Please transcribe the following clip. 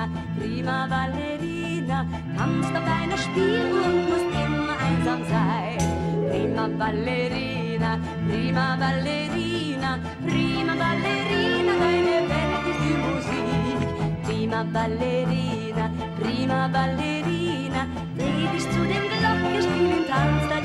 Ballerina, prima Ballerina, tanzt auf deiner Spieluhr und musst immer einsam sein. Prima Ballerina, prima Ballerina, prima Ballerina, deine Welt ist die Musik. Prima Ballerina, dreh dich zu den Glockenspielen, tanzt